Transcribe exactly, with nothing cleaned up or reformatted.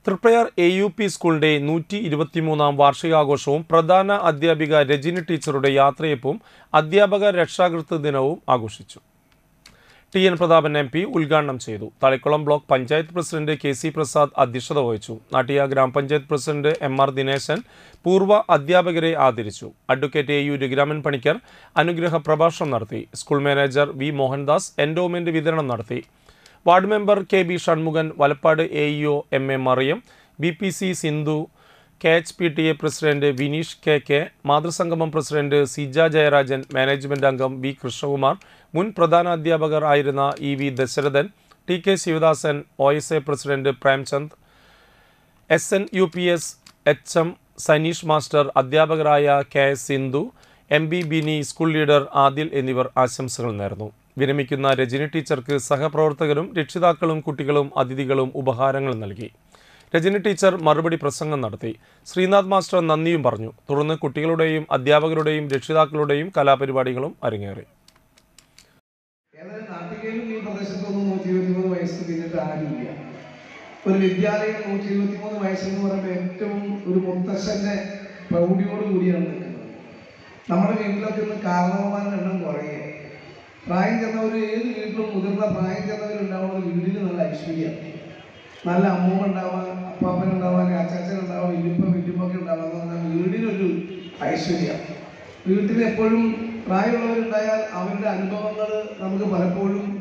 Triprayar A U P സ്കൂളിന്റെ നൂറ്റി ഇരുപത്തിമൂന്നാം വാർഷികാഘോഷവും പ്രധാന അധ്യാപിക രജനി ടീച്ചറുടെ യാത്രയപ്പും അധ്യാപക രക്ഷാകർതൃ ദിനവും ആഘോഷിച്ചു. T N Prathapan M P ഉദ്ഘാടനം ചെയ്തു. Thalikkulam block panchayat president K C Prasad അധ്യക്ഷത വഹിച്ചു. നാട്ടിയ ഗ്രാമപഞ്ചായത്ത് പ്രസിഡന്റ് എം ആർ ദിനേശൻ പൂർവ്വ അധ്യാപകരെ ആദരിച്ചു. Advocate A U Raghuraman Panicker അനുഗ്രഹ പ്രഭാഷണം നടത്തി. School manager V Mohandas endowment വിതരണം നടത്തി. Ward member K B Shanmukhan, Valappad A E O M A Mariyam, B P C Sindhu, K H P T A president Vineesh K K, മാതൃസംഗമം പ്രസിഡന്റ് സിജ ജയരാജൻ, മാനേജ്മെന്റ് അംഗം വി കൃഷ്ണകുമാർ, മുൻ പ്രധാനാധ്യാപകർ ആയിരുന്ന E V Dasharathan, T K Sivadasan, O S A president Premchand, S N U P S H M Saneesh master, അധ്യാപകരായ K S Sindhu, M B Bini, school leader Adil എന്നിവർ ആശംസകൾ നേർന്നു. വിരമിക്കുന്ന രജനി ടീച്ചർക്ക് സഹപ്രവർത്തകരും രക്ഷിതാക്കളും കുട്ടികളും അതിഥികളും ഉപഹാരങ്ങൾ നൽകി. രജനി ടീച്ചർ മറുപടി പ്രസംഗം നടത്തി. ശ്രീനാഥ് മാസ്റ്റർ നന്ദിയും പറഞ്ഞു. തുടർന്ന് കുട്ടികളുടെയും അധ്യാപകരുടെയും രക്ഷിതാക്കളുടെയും കലാപരിപാടികളും അരങ്ങേറി. ഒരു വിദ്യാലയം നൂറ്റി ഇരുപത്തി മൂന്ന് വയസ്സെന്ന് പറയുമ്പോൾ ഏറ്റവും ഒരു മുത്തശ്ശന്റെ പ്രൗഢിയോട് കൂടിയാണ് നിൽക്കുന്നത്. നമ്മുടെ വീട്ടിലൊക്കെ ഇന്ന് കാരണവന്മാരുടെ എണ്ണം കുറയുക. പ്രായം ചെന്നവർ ഏത് വീട്ടിലും മുതിർന്ന പ്രായം ചെന്നവരുണ്ടാവുന്ന വീടിന് നല്ല ഐശ്വര്യം, നല്ല അമ്മൂമ്മ ഉണ്ടാവാൻ, അപ്പാപ്പൻ ഉണ്ടാവാൻ, അച്ചാച്ചൻ ഉണ്ടാവാൻ, വില്ലുപ്പ വില്ലുപ്പൊക്കെ ഉണ്ടാവാന്ന് പറഞ്ഞാൽ വീടിനൊരു ഐശ്വര്യം. വീട്ടിൽ എപ്പോഴും പ്രായമുള്ളവരുണ്ടായാൽ അവരുടെ അനുഭവങ്ങൾ നമുക്ക് പലപ്പോഴും